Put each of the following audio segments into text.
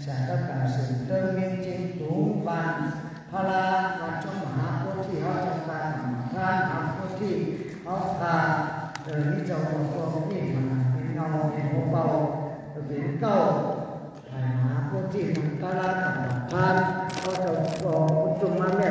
สารการสืบเติมเมียนจริงสูงบานพลาวัดชมหาโพธิเขาจะการท่านทำโพธิเขาพานี่เจ้าของนี่มันเป็นเงาเป็นหัวเบาเป็นเก้าหาโพธิมันตาลาท่านเขาจะบอกคุณจุมาแม่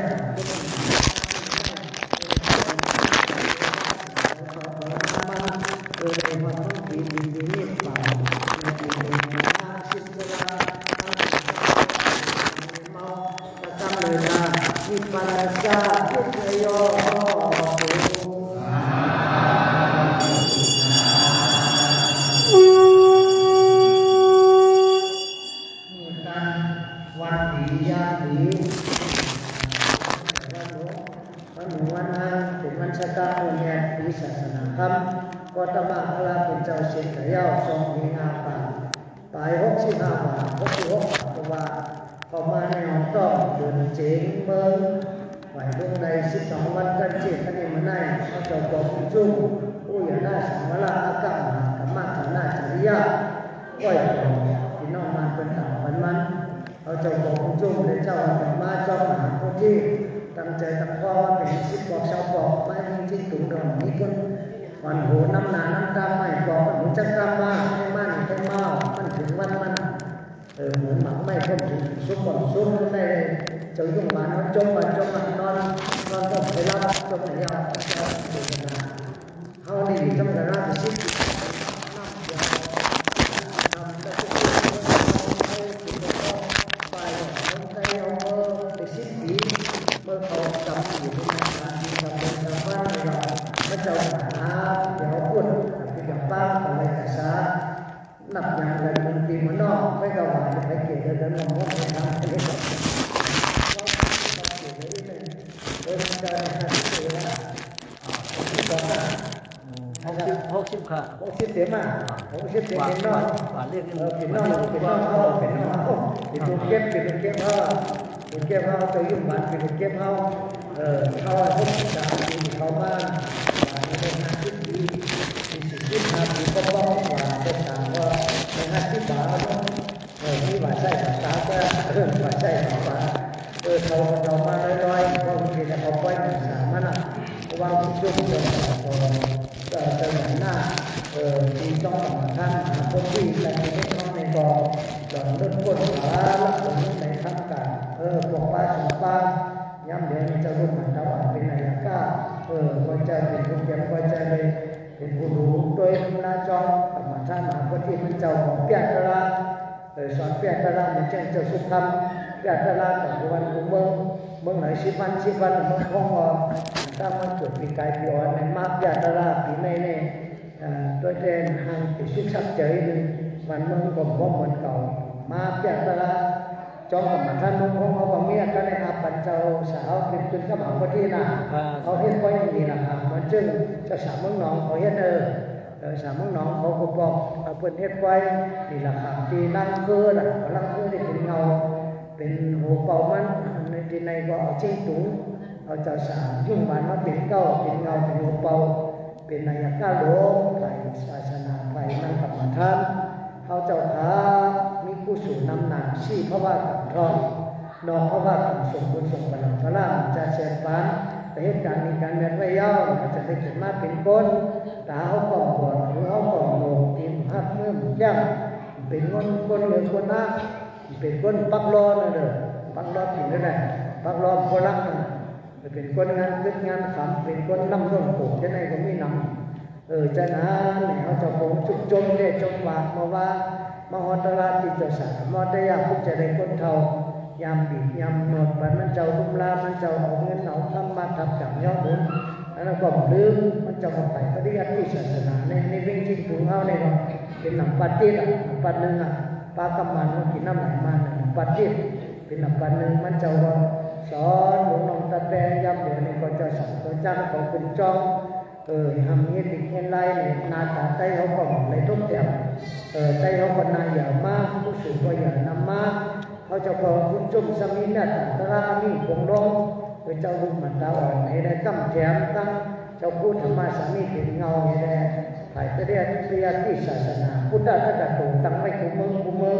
ก็ตบะพระเป็นเจ้าเสียงเย้าทรงมีงาป่าตาย65 บาท66 บาทเข้ามาในห้องต้องเดินเจ๋งเบิ้งไหวดวงใด12 วันกันเจ็ดกันนี่มันได้เขาจะบอกจุ้งผู้อย่าได้สังวราอากาศกับมาฐานะจริยาก้อยพี่น้องมันเป็นต่างมันเขาจะบอกจุ้งในเจ้าธรรมะเจ้าหาผู้ที่ตั้งใจตั้งข้อว่าเป็น10 บอกชาวบอกไม่จริงถุงดำนี้คนวันโหน้ำหนาน้ำตาไม่บอกมันหูจะกลับมาให้มันให้เมามันถึงวันมันเหมือนหมักไม่พ้นถึงซุปบ่อนซุปในเจ้ายุ่งมาจมมานอนก็ไปรับจมไหนยาวเขาดีจมกระราบซิบเมื่อเขาจำอยู่ในการที่ทำเป็นชาวบ้านเราพระเจ้าหาเดี๋ยวพูดกับกับป้าอะไรแต่ช้านับอย่างไรมันตีมันนอกไม่กระหว่างไปเกี่ยวกับมองว่าเป็นทางที่ไม่ถูกจะ60 ค่ะ60เสียมา60เสียเป็นนอกเรียกเป็นนอกเป็นลูกเก็บเขาจะยุ่งมันเป็นลูกเก็บเขาเขาทุกอย่างมีเขาบ้านในงานที่ดีที่ทำที่ก็บอกว่าเป็นทางว่าในงานที่บ้านที่ว่าใช่ภาษาก็ว่าใช่ภาษาเขามาลอยๆเขาคิดว่าเขาไปภาษามันว่าจุดจะอย่างหน้าที่ต้องทำคนที่ในในกองจะเริ่มต้นหาลักษณะในทางการพวกป้าสองป้าย้ำเดี๋ยวจะรู้มันว่าเป็นอะไรก็ก็จะเป็นผู้เกี่ยวก็จะเลยเป็นผู้รู้โดยนาจองธรรมชาติคนที่เป็นเจ้าของเปียกระสอนเปียกระมันเจ้าเจ้าสุขธรรมเปียกระแต่วันเมืองไหน10 วันเมืองคงถ้ามันเกิดปีกายปีอ่อนในมาเปียกระปีในเนี่ยโดยเด่นห่างติดชิดชักเฉยหนึ่งวันเมืองก็บ่เหมือนเก่ามาเปียกระจองกับมันท่านนุ่งของเขาเมียกันนะครับปัญเจ้าสาวเป็นกระหม่อมพอดีนะเขาเห็นไว้อย่างนี้นะครับมันจึงจะสามเมืองน้องเขาเห็นสามเมืองน้องเขาก็บอกเพิ่นเห็นไว้นี่แหละครับที่นั่งเกือน่ะนั่งเกือได้เป็นเงาเป็นหัวเป่ามันในที่ในก็เอาจิ้งตุ๋งเอาเจ้าสาวยุ่งบ้านมาเป็นเก้าเป็นเงาเป็นหัวเป่าเป็นนายก้าหลวงฝ่ายศาสนาฝ่ายนั่งกับมันท่านเขาเจ้าขามีผู้สูงนำหนักชี้เพราะว่าทองนองเพราะว่าส่งบุญส่งพลังพระจะเชิญฟ้าแต่เหตุการณ์มีการเมืองไม่ย่อจะได้เกิดมาเป็นก้นตาเขาก่อนบอดหรือเขาก่อนโง่ทีมหักเมื่อมย่ำเป็นก้นเลยก้นหน้าเป็นก้นปักล้อนั่นเลยปักล้อถึงได้ไหมปักล้อโคลักนั่นเป็นก้นงานขึ้นงานขำเป็นก้นน้ำต้นปลูกจะไหนก็ไม่นำจะนะเนี่ยเขาจะคงจุกจมเนี่ยจมหวานมาว่ามหตราติจะสามารถได้ยากพุทธจะได้คนเท่ายามบีบยามหนวดมันเจ้าลุ่มลามันเจ้าเอาเงินเอาทำมาทำจับย่อบุญแล้วก็ลืมมันจะมาไปปฏิบัติศาสนาในเรื่องจริงถุงเอาในเราเป็นหนังปัดติดปัดหนึ่งปลากำมันกินน้ำไหลมาปัดติดเป็นหนังปัดหนึ่งมันเจ้าว่าสอนหลวงน้องตาแดงยามเดี๋ยวนี้ก็จะสั่งตัวจ้างของคุณจองทำนี้ติดเงินไล่เนี่ยนาตาใจเขาก็เลยทุกอย่างใจเขาคนนายใหญ่มากผู้สูงก็ใหญ่นำมากเขาจะพอคุณจุ่มสมิเนี่ยตรามีคงร้องเจ้าลุงมันตาอ่อนให้ได้ตั้งแถมตั้งเจ้าพูดธรรมะสามีเป็นเงาให้ได้ถ่ายเรียนที่ศาสนาพุทธะถ้าจะถูกตั้งไม่ถูกเมือง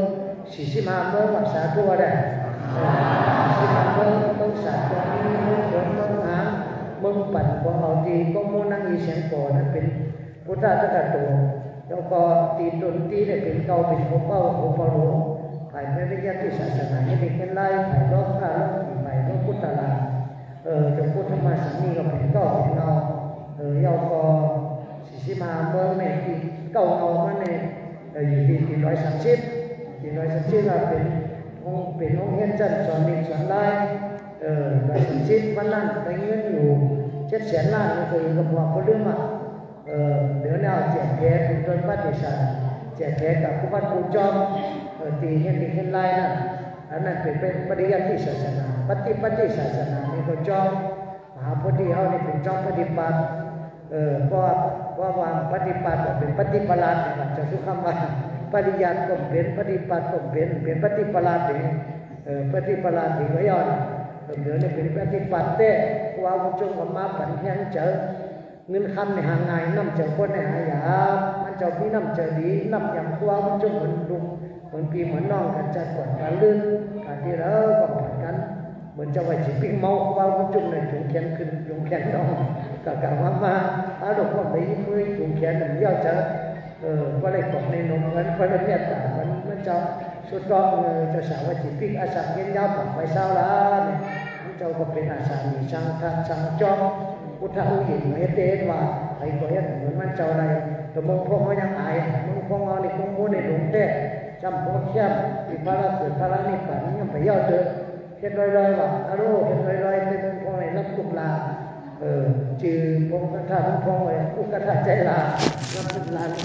45 เมืองว่าสาธุได้45 เมืองต้องสาธุนี้เมืองเดินเมืองหางเมืองปั่นของเอาดีก็มูนั่งอีเสียงโกนั้นเป็นพุทธะตะโตแล้วก็ตีตุนตีได้เป็นเก่าเป็นผู้เป้าผู้ปหลวงฝ่ายพระวิญญาณที่ศาสนาให้เป็นกันไล่ฝ่ายรอบข้าล้อฝ่ายรอบพุทธลาจงพุทธมาสันนี่ก็เป็นเก่าเป็นเงายาวก็45 เมืองในที่เก่าเอามาในอยู่ที่130เราเป็นองค์เฮียนจันทร์สอนนิสอนไล่130วันนั้นได้เงินอยู่700,000 ล้านก็คือกระบอกเรื่องมาเดี๋ยวแนวแจกแพ้เป็นต้นปฏิสันแจกแพ้กับผู้บ้านผู้จอมตีเห็นไล่นั่นอันนั้นเป็นปฏิญาณศาสนาปฏิศาสนานี่ก็จอมมหาพุทธิเขานี่เป็นจอมปฏิบัติว่าวางปฏิบัติเป็นปฏิปลาดเนี่ยจะสุขคำว่าปฏิญาณก็เป็นปฏิบัติก็เป็นปฏิปลาดเองปฏิปลาดที่ก็ย้อนเดี๋ยวนี้เป็นปฏิบัติแต่ว่าผู้จงกับมาปั่นเพียงเจอเงินคำในหางไงน้ำเจอคนในหายามันเจ้าพี่น้ำเจอดีน้ำอย่างตัวมันจงเหมือนดุมเหมือนพี่เหมือนน้องกันจัดก่อนการลื่นการที่เราก็ผ่านกันเหมือนจะไว้จีปิ้งเมาว่ามันจงในถุงแขนขึ้นถุงแขนน้องกับการมาอาลูกพ่อไปยิ้มมือถุงแขนหนึ่งย่อจะก็เลยกดในนมนั้นเพราะนั้นเนี่ยแต่มันจะสุดยอดจะสาวจีปิ้งอาสาเย็นยาวไปเช้าละเนี่ยเจ้าก็เป็นอาสามีช่างทัดช่างจอมพุทธะอุหินเฮเตนว่าไอ้คนนี้เหมือนมันเจ้าอะไรแต่มึงพงเขายังอายมึงพงเอาในกรุงมูในหลวงเต้จำพวกเข้มที่พระเกิดพระนิพพานยังไปย่อเจอเห็นลอยๆว่าอารมณ์เห็นลอยๆเป็นพงในนับตุลาจือพงกระทะพงเลยอุกระทะใจลานับตุลา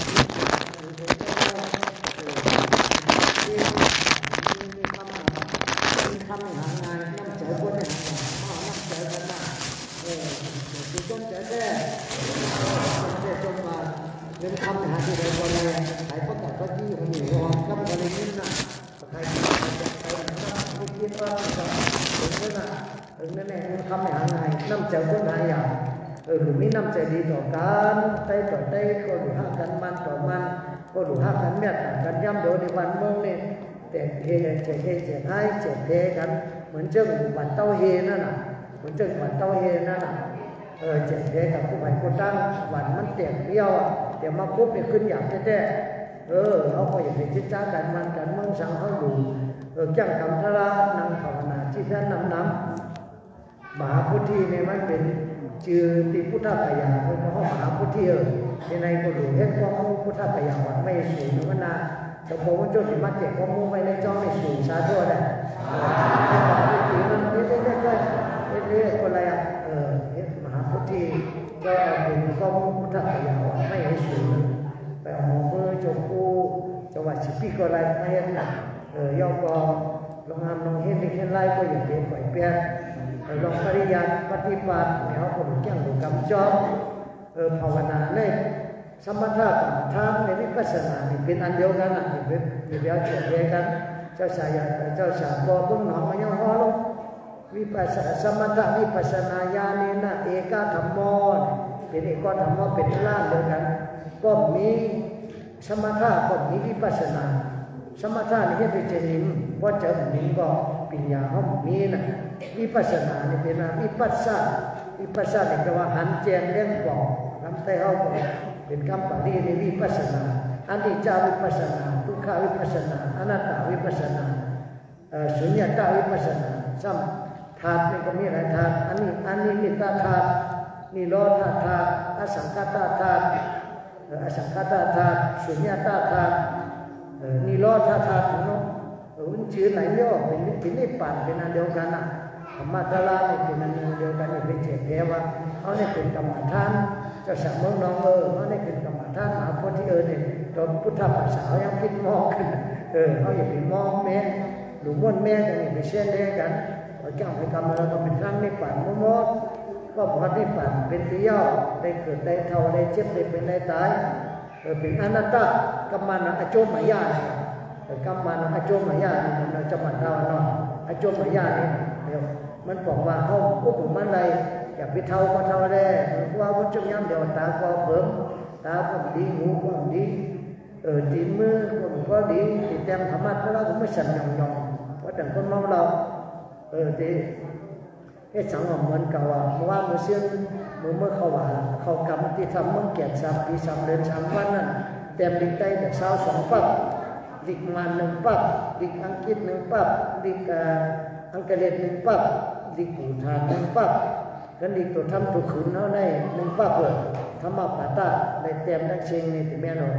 คำหางานน้ำใจคนเนี่ยน้ำใจกันมาคือต้นใจแท้จงมาเงินคำหาที่ใดก็เลยขายประกาศก็ที่ของอยู่รอกับอะไรนี่นะใครไม่คิดว่าจะถึงนั่นแหละเงินคำหางานน้ำใจคนหายาหรือมีน้ำใจดีต่อกันใจต่อใจก็หรือหักกันมันต่อมันก็หรือหักกันเมียกันย่ำโดยในวันเมืองนี่แต่เฮเจ็บให้เจ็บเพกันเหมือนเจ้าหวันเต้าเฮนั่นน่ะเหมือนเจ้าหวันเต้าเฮนั่นน่ะเจ็บเพกับผู้ใหญ่คนตั้งหวันมันเตียงเดียวเดี๋ยวมาปุ๊บเนี่ยขึ้นอย่างแท้เขาก็อย่าไปจิตจ้ากันมันกันเมืองสังเขาอยู่จังคำทารานังภาวนาที่ท่านน้ำมหาพุทธีเนี่ยมันเป็นจือติพุทธกายาเป็นห้องมหาพุทธีในก็ดูเห็นว่าพุทธกายาวัดไม่สูงนานแต่ผมว่าจุดที่มัดเจ็บก็มุ่งไปในจ้องในสูงสาธุได้ทีมันเรื่อยๆคนอะไรมหาพุทธีก็เป็นข้อมูลพุทธกายาวัดไม่ให้สูงไปเอาหมอเมื่อจบกูจังหวัดสิบปีก็ไรไม่เห็นนะย่อก็ลองทำลองเห็นในเห็นไล่ก็อย่างเดียวปล่อยเปียลองปริยัติปฏิบัติเนี่ยเขาคนแก่งดูกำจอมภาวนาเนี่ยสมถะกับทางในวิปัสสนาเป็นอันเดียวกันนะเป็นเดียวเฉียดกันเจ้าสาวบอกพวกน้องมายังฮอลงวิปัสสนาสมถะวิปัสสนาญาณนี่นะเอกธรรมโมเป็นเอกธรรมโมเป็นล่างเดียวกันก็มีสมถะก็มีวิปัสสนาสมถะนี่เป็นเจนิมว่าเจอนิมก็ปัญญาเขามีนะวิปัสสนานี่เป็นวิปัสสนานี่แปลว่าหันแจงเล่นบอกทำให้เขาเป็นคำปฏิในวิปัสสนาอนิจจาวิปัสสนาทุกขวิปัสสนาอนัตตาวิปัสสนาสุญญตาวิปัสสนาซ้ำธาตุนี่ก็มีหลายธาตุอันนี้นิตาธาตุนิโรธาธาตุอสังขตาธาตุสุญญตาธาตุนิโรธาธาตุเนาะมันชื่อไหนย่อเป็นนิพพานเป็นอันเดียวกันนะธรรมะตาลาเป็นอันเดียวกันเป็นเจตเทวะเขาเนี่ยเป็นกรรมฐานจะสั่งเมืองน้องเขาเนี่ยเป็นกรรมฐานมหาพุทธิเนี่ยตอนพุทธภาษายังคิดมองขึ้นเขาอย่าไปมองแม่หรือม้วนแม่กันอย่าไปเชื่อเล่กันเขาจ้างไปทำอะไรก็เป็นครั้งนิพพานมดก็พอนิพพานเป็นที่ย่อได้เกิดได้เท่าได้เจ็บได้เป็นได้ตายเป็นอนัตตากัมมันอโจมายากัมมันอโจมายานี่มันจะมาเท่าเนาะอโจมายานี่เดี๋ยวมันบอกว่าเขาควบคุมมันอะไรอย่าไปเท่าก็เท่าได้ว่าวุ้นจุ่มย้ำเดี๋ยวตาก็เพิ่มตาก็ดีหูก็ดีตีมือคนก็ดีตีแต้มธรรมะเพราะเราไม่สั่นยองเพราะแต่คนเมาเราตีให้สังหรณ์เหมือนกับว่าเมื่อว่าเมื่อเชื่อเมื่อเขาว่าเขากำที่ทำเมื่อเกียรติสามปี3 เดือน3 วันนั้นเต็มลิงได้แต่เช้า2 ปั๊บลิงมัน1 ปั๊บลิงอังกฤษ1 ปั๊บลิงอังกฤษ1 ปั๊บลิงปูฐาน1 ปั๊บกันลิงตัวทำตัวขืนเขาได้1 ปั๊บเลยทำมาปาตาได้เต็มนักเชงในที่แม่เรา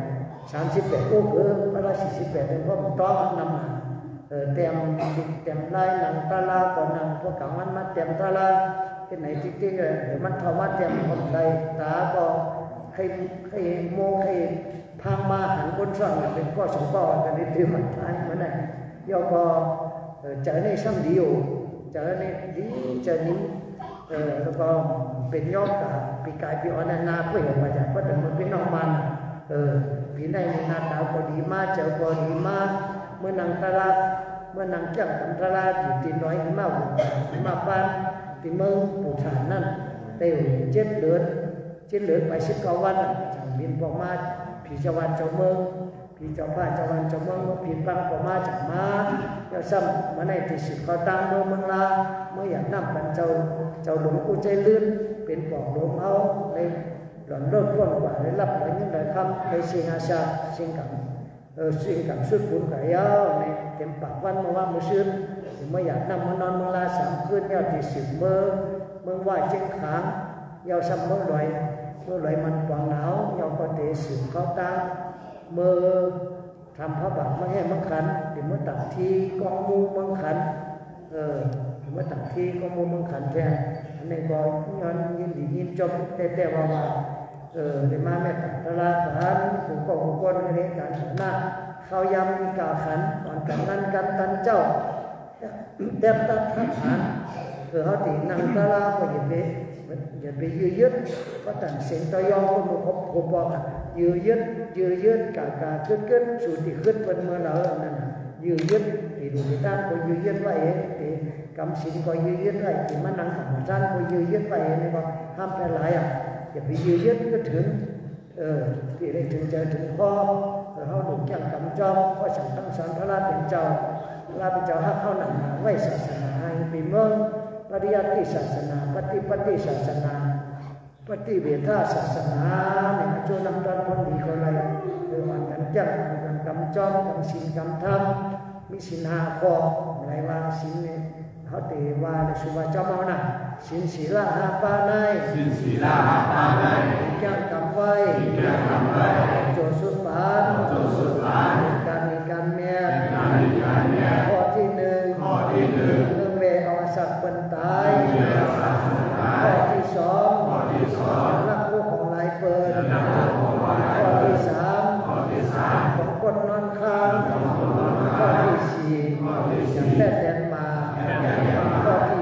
38โอ้เวลา48เป็นเพราะมันต้องนำเต็มลายหนังตาลาก่อนหนังพวกกลางวันมาเต็มตาลาที่ไหนจริงๆเลยเดี๋ยวมันทว่าเต็มคนใดตาก็ให้โมให้พังมาหันคนสร้างเป็นข้อสงฆ์กันในที่มันท้ายมันได้ย่อก็เจอในซ้ำเดียวเจอในดีเจอนี้แล้วก็เป็นยอดกับปีกายปีอ่อนนาเพื่อมาจากเพราะแต่มันเป็นน้องมันปีในนาดาวพอดีมาเจอพอดีมาเมื่อนางตลาดเมื่อนางจังกันตลาดอยู่ตีน้อยมาบ้านตีเมืองปู่ฐานนั่นเต่7 เดือนไป19 วันจังบินพอมาผีเจ้าวันเจ้าเมืองผีเจ้าบ้านเจ้าวันเจ้าเมืองผีปังพอมาจากมาเจ้าซ้ำมาในที่สุดเขาตั้งเมืองลาเมื่ออยากนำกันเจ้าหลวงปู่ใจลื่นเป็นปอกหลวงเอาในหล่อนเลิกต้นกว่าได้รับอะไรเงี้ยได้คำในสิ่งอาชาสิ่งกับสุดบุญกับยาวในเต็มปากวันเมื่อว่าเมื่อชื่นเมื่ออยากนำมานอนเมืองลา3 คืนยาวที่10 เมืองว่าเชียงขางยาวซ้ำเมืองลอยมันกวางหนาวยาวก็เตะสืบเขาตั้งเมื่อทำพระบาทมาให้มังคันเดี๋ยวเมื่อตัดทีกองมูมังคันเมื่อตัดทีกองมูมังคันแทนอันนี้ก็ย้อนยินจบแต่ว่าในมาแม่ตัดตลาดฐานถูกกองคนในการหน้าเขายำมีกาขันก่อนกันนั้นกันตันเจ้าเด็บตัดทหารเขาตีนังตลาดก็อย่าไปยืดก็ตัดเสียงตะยองก็ครบบอกยืดกาขึ้นสูติขึ้นเป็นเมื่อเรานั่นยืดที่ดูที่ด้านก็ยืดไว้ที่กำสินก็ยืดไว้ที่มันนังธรรมชาติก็ยืดไว้นี่ก็ห้ามแปลหลายอย่าไปยืดก็ถึงที่ได้ถึงเจอถึงพ่อเขาหนุ่มแก่งกำจอมก็ฉันตั้งสอนพระราเป็นเจ้าให้เข้าหนังไว้ศาสนาให้ปีเมืองปริยัติศาสนาปฏิศาสนาปฏิเวทศาสนาเนี่ยช่วยนำตอนคนดีคนไรวันกันจังกันกำจอมกำสินกำธรรมมีสิน5 ข้ออะไรว่าสินเนี่ยเขาเตว่าในสุภาเจ้าเมานะสินศีล5 ปานัยแก้กำไว้โจสุปานการเมียข้อที่ 1เรื่องเวเอาสักเป็นตายข้อที่ 2รักผู้ของลายเปิดข้อที่ 3ของกดนอนค้างข้อที่ 4อย่างแท้แดนมาข้อที่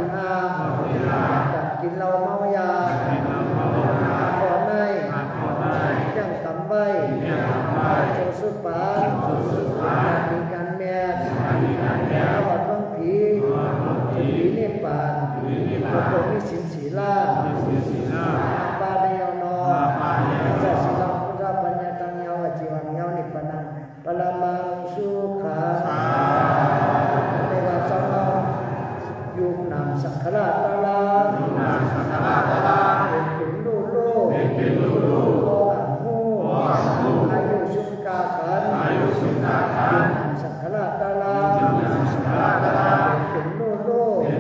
5จับกินเหล้าเมายาข้อในจังกำไว้โจสุปานมีการแม่หอดเมืองผีนิพพานโลกมีสินศีลาปาเดียวนอจะสิลังพุทธปัญญาตังเยาวจีวังเยาวนิพพานังปรมังสุขาในว่าสองเรายุบนามสังขารตาลาเป็นลูกโลอังหูอายุสุกาขันยุบนามสังขารตาลาเป็นลูกโล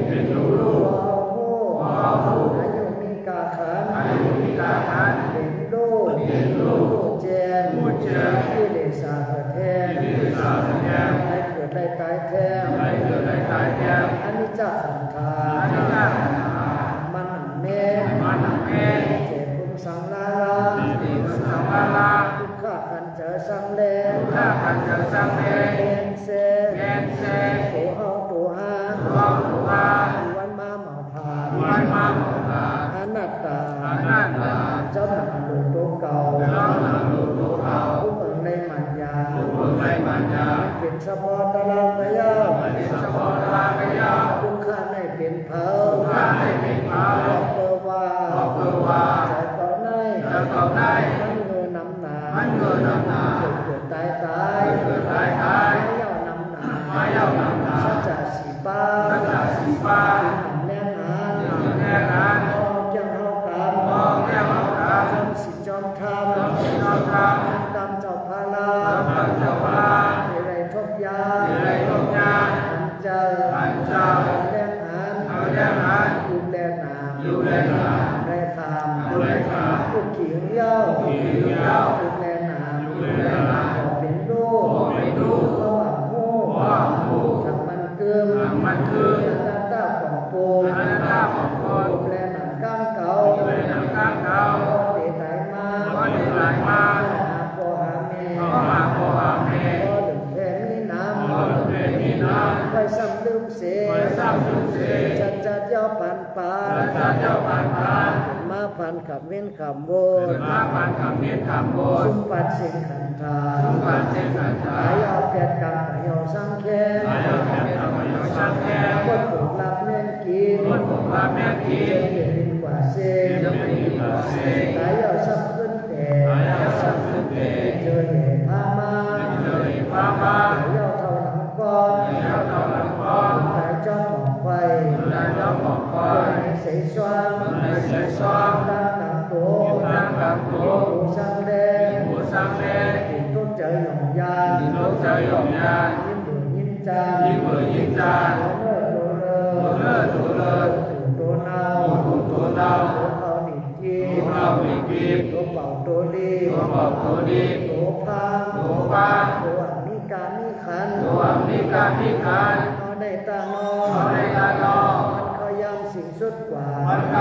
อายุมีกาขันเป็นลูกแจมที่เดชาแท้ให้เกิดได้ตายแท้อันนี้จะขันธามันแม่เจ็บปุสังลาทุกข้าขันเจอสังเลนเซตัวเฮาตัวหาวันมาหมอพาอนัตตาเจ้าหนังโลกตัวเก่าผู้เมืองในมันยาเป็นสปอตลาไปยาวทุกข้าในเป็นเผาเปิดว่าใจต่อในมันเงือนำหนาเกิดตายซ้ำลืมเสียจัดย่อปันมาพันขับเว้นขำโบสุปัดเสียงขันธาหายเอาแก่กรรมหายเอาสังแค่คนถูกรับแม่นกินเกิดกว่าเสียหายเอาสับขึ้นแต่เจอเหตุพามาหายเอาเท่าหลังก้อนหายจ้องของไฟใส่ซ้อมตั้งตังโตผู้สังเดงต้นใจหยองยานยิ้มเบื่อยิ้มจานเลิศตัวตัวเนาเขาหนีกีตัวเป่าตัวดีตัวพังตัวมีการมีขันเขาได้ตานอมันเขายังสิ่งสุดกว่า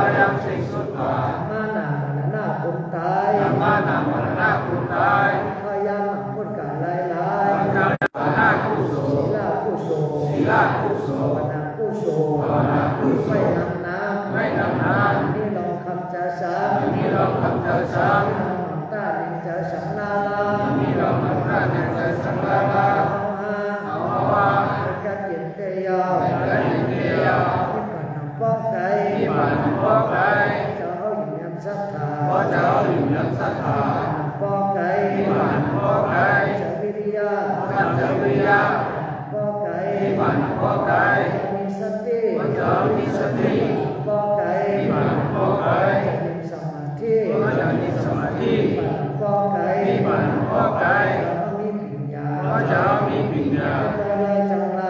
มาหน้าคนตายเขายังคนการลายศีลาผู้โสภาวนาผู้โสไม่นำน้ำนี่ลองคำจะสามตาหนึ่งจะสังนาลาเอากัดเย็นเตยาวที่ผ่านน้ำป้องไก่จะเอาอยู่ยำศรัทธาป้องไก่จะวิริยะป้องไก่มีสติป้องไก่มีสมาธิป้องไก่มีปัญญาได้จังไร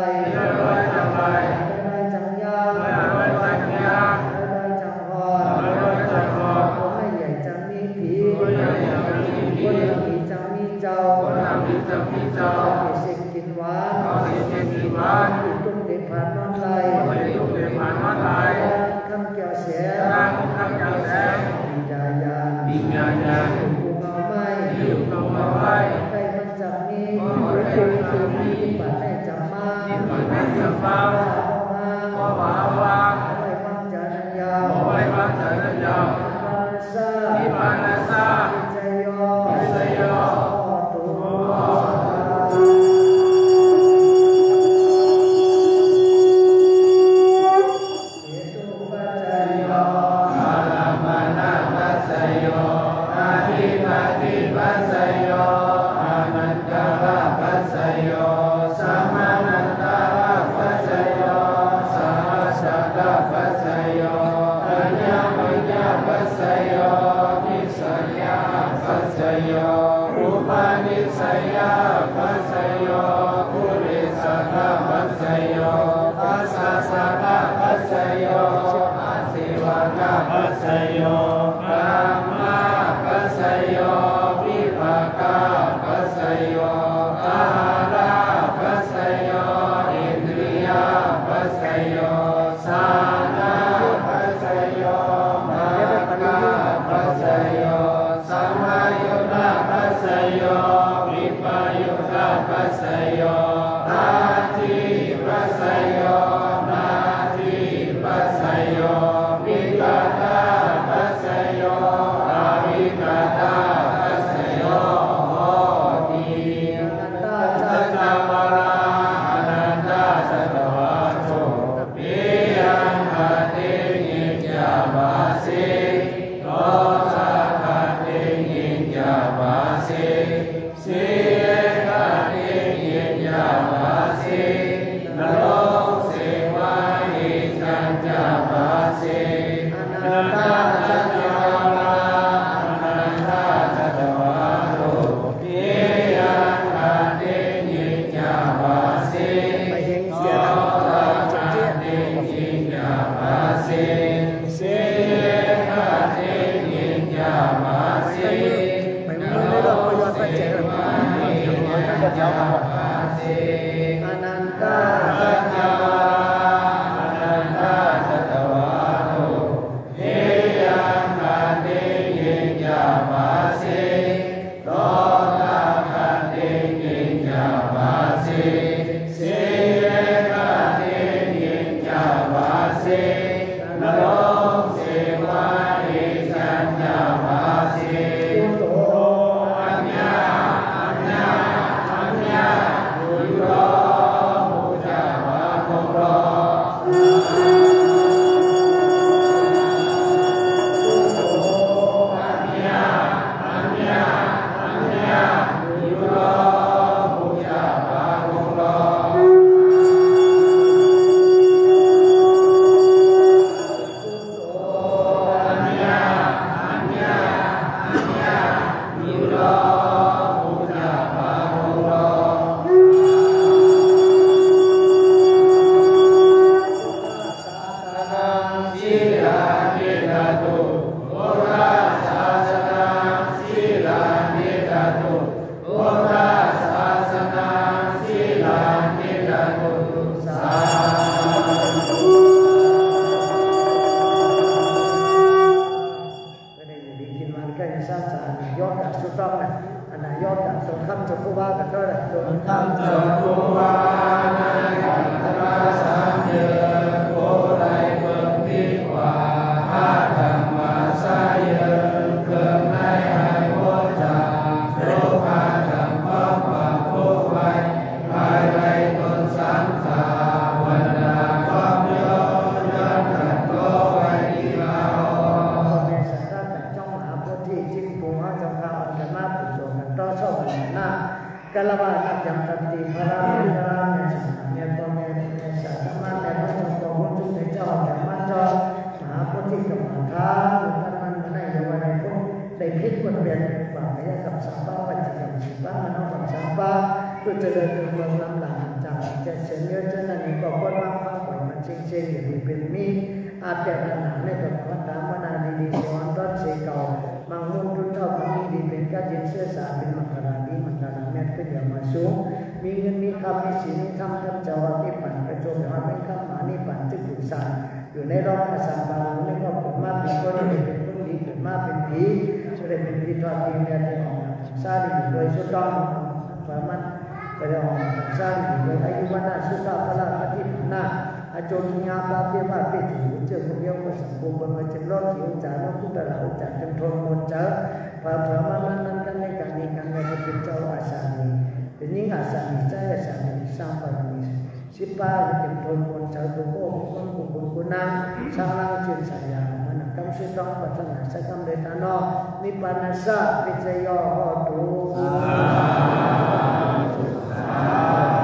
ได้จังยาได้จังพอคนไม่ใหญ่จังมีผีคนยังมีจังมีเจ้าสิ่งกินหวานตุ้มเด็กผ่านนอนไหลคำเกี่ยวเสียวิญญาณกูเงาไม่ใครมันจับนี้ปัดให้จับมาว่าไว้ฟังจานันยาวนิพพานาสาใจโยตุกลาบานักยังตัดตีพระราชเนี่ยตอนนี้สาธารณะเนี่ยมันต้องตัวคนทุกเจ้าแต่มันจะมหาพุทธิกรรมฐานมันในวันนี้พวกได้พิจารณาเป็นบางอย่างกับสัมปะปัจจัยสัมปะมันเอากับสัมปะก็จะเดินถึงเมืองลำหลังจากจะเสียเยอะจนนั้นก็คนมาฟังปล่อยมันเชิงๆอย่างเป็นมีอาจจะปัญหาในกับวัดตามนาดีๆสอนต้นเสกเก่าบางมุมทุนเท่าบางดีเป็นการเย็นเสื้อสารเป็นมังคลาดีมังคลาแม่เป็นอย่างมาสูงมีเงินมีคำมีศีลมีธรรมท่านเจ้าว่านิพพานกระโจมอย่างเป็นข้ามหานิพพานจึงอยู่สารอยู่ในรอบอาสาบาลแล้วก็เป็นมาเป็นคนดีเป็นคนดีเป็นมาเป็นผีจะได้เป็นผีทอดดีเนี่ยได้ออกซาดีโดยสุดต้องประมาณไปได้ออกซาดีโดยอายุวันน่ะสุขภาพละปฏิภาณอาจารย์งาปาเปียมาเป็นหูเจอคนเดียวก็สังคมบางคนจะรอดหิวจ่าแล้วพุทธะเราจ่าจนทนหมดเจอพระพระมานั้นกันในการนี้การในเป็นเจ้าอาสานีเป็นยิ่งอาสานีใจอาสานีสร้างบารมีสิบป้าเป็นทนหมดเจอตัวโก้คนกุบุญกุนังสร้างร่างจิตสัญญามันกำสุดต้องปัจจัยสักกำเดตานอนิพพานัสสะปิจโยโหตุ